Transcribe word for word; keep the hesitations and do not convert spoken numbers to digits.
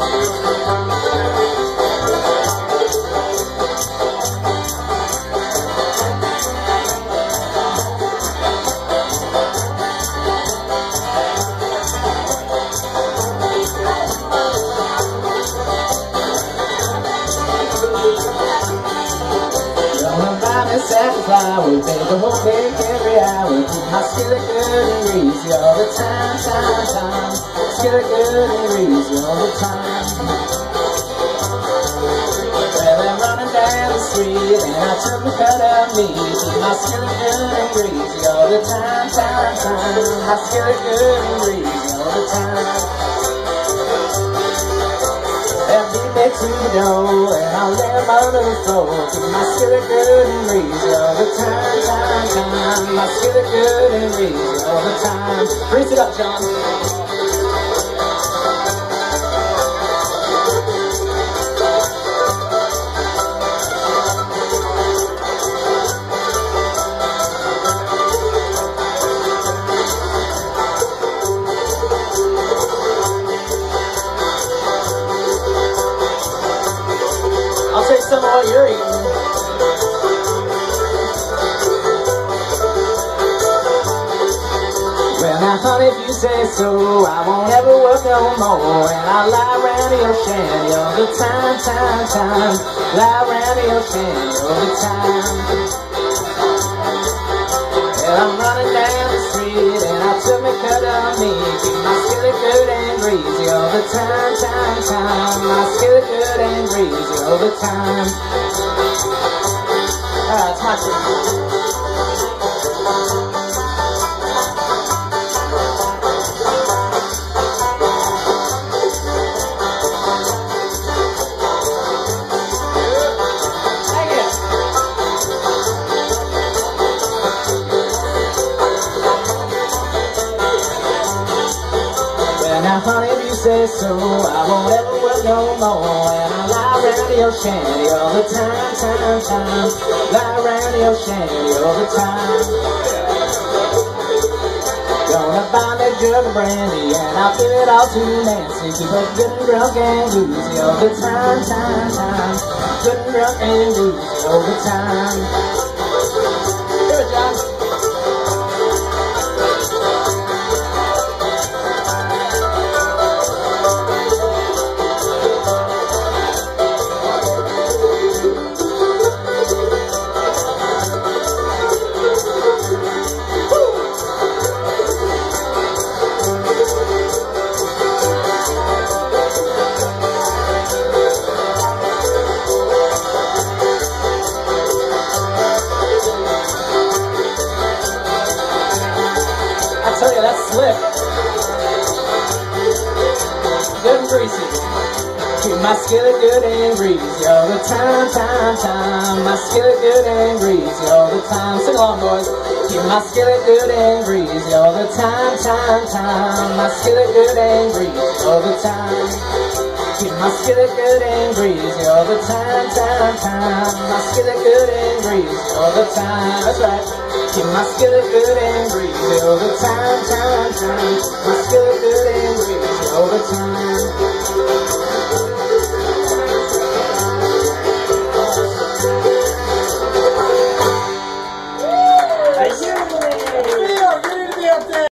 Flower, make a whole cake every hour. Keep my skillet good and greasy all the time, time, time. Skillet good and greasy all the time. Well, I'm running down the street and I took the cut of me. Keep my skillet good and greasy all the time, time, time. My skillet good and greasy all the time. I'll beat me to the door and I'll lay them under the floor. Keep my skillet good and greasy all the time, time, time. My skillet good and greasy all the time. Grease it up, John. I'll take some of what you're eating. Well now honey, if you say so, I won't ever work no more. And I'll lie around your shanty all the time, time, time. Lie around your shanty all the time. Well, I'm running down the street and I took me cut on me. Keep my skillet good and greasy all the time, time, time. My skillet good and greasy all the time. Alright, it's my turn. Now honey, if you say so, I won't ever work no more. And I'll lie around your shanty all the time, time, time. Lie around your shanty all the time. Gonna buy me a jug of brandy and I'll fill it all to Nancy. Keep her good and drunk and woozy all the time, time, time. Good and drunk and woozy all the time. Do it, John. I tell you, that's slick. Good and greasy. Keep my skillet good and greasy all the time, time, time. My skillet good and greasy all the time. Sing along, boys. Keep my skillet good and greasy all the time, time, time. My skillet good and greasy all the time. Keep my skillet good and greasy all the time, time, time. My skillet good and greasy all the time. That's right. Keep my skillet good and greasy all the time, time, time. My skillet good and greasy all the time.